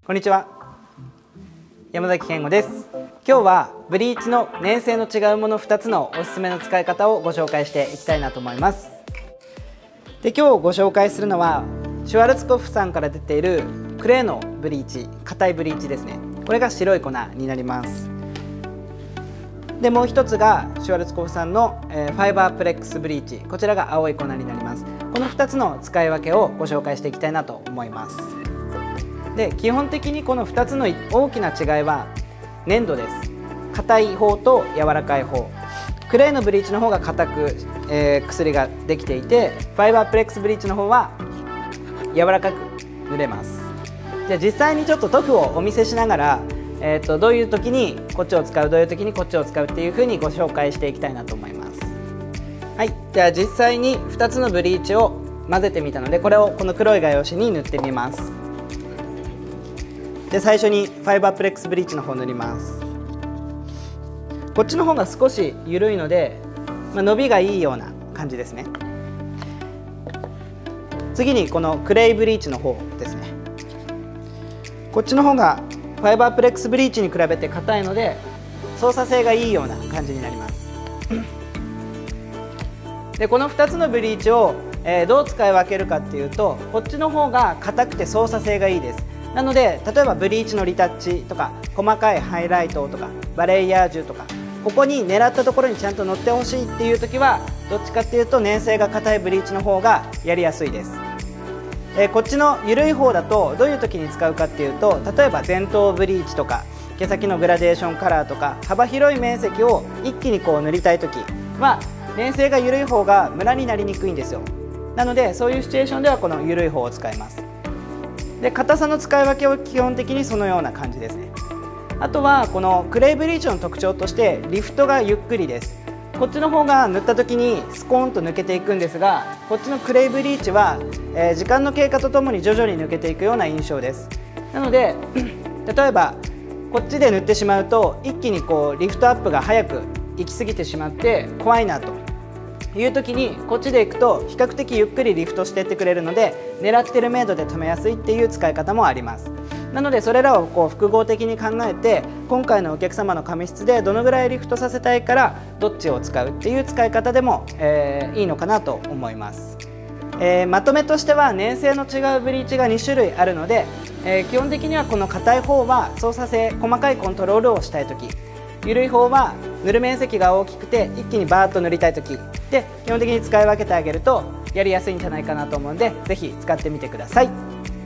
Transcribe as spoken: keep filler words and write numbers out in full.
こんにちは、山崎健吾です。今日はブリーチの粘性の違うものふたつのおすすめの使い方をご紹介していきたいなと思います。で今日ご紹介するのはシュワルツコフさんから出ているクレーのブリーチ、硬いブリーチですね。これが白い粉になります。でもう一つがシュワルツコフさんの、えー、ファイバープレックスブリーチ、こちらが青い粉になります。このふたつの使い分けをご紹介していきたいなと思います。で基本的にこのふたつの大きな違いは粘土です。硬い方と柔らかい方。クレーのブリーチの方が硬く、えー、薬ができていて、ファイバープレックスブリーチの方は柔らかく塗れます。じゃあ実際にちょっと塗布をお見せしながら、えー、とどういう時にこっちを使う、どういう時にこっちを使うっていう風にご紹介していきたいなと思います。はい、じゃあ実際にふたつのブリーチを混ぜてみたので、これをこの黒い画用紙に塗ってみます。で最初にファイバープレックスブリーチの方を塗ります。こっちの方が少し緩いので、まあ、伸びがいいような感じですね。次にこのクレイブリーチの方ですね。こっちの方がファイバープレックスブリーチに比べて硬いので操作性がいいような感じになります。でこのふたつのブリーチを、えー、どう使い分けるかっていうと、こっちの方が硬くて操作性がいいです。なので例えばブリーチのリタッチとか細かいハイライトとかバレイヤージュとか、ここに狙ったところにちゃんと乗ってほしいっていう時はどっちかっていうと粘性が硬いブリーチの方がやりやすいです。えー、こっちの緩い方だとどういう時に使うかっていうと、例えば前頭ブリーチとか毛先のグラデーションカラーとか幅広い面積を一気にこう塗りたい時は粘性が緩い方がムラになりにくいんですよ。なのでそういうシチュエーションではこの緩い方を使います。で硬さの使い分けは基本的にそのような感じですね。あとはこのクレイブリーチの特徴としてリフトがゆっくりです。こっちの方が塗った時にスコーンと抜けていくんですが、こっちのクレイブリーチは、えー、時間の経過とともに徐々に抜けていくような印象です。なので例えばこっちで塗ってしまうと一気にこうリフトアップが早く行き過ぎてしまって怖いなという時に、こっちでいくと比較的ゆっくりリフトしていってくれるので狙ってる明度で止めやすいっていう使い方もあります。なのでそれらをこう複合的に考えて、今回のお客様の髪質でどのぐらいリフトさせたいからどっちを使うっていう使い方でも、えー、いいのかなと思います。えー、まとめとしては粘性の違うブリーチがにしゅるいあるので、えー、基本的にはこの硬い方は操作性、細かいコントロールをしたい時、緩い方は塗る面積が大きくて一気にバーッと塗りたい時で、基本的に使い分けてあげるとやりやすいんじゃないかなと思うので、ぜひ使ってみてください。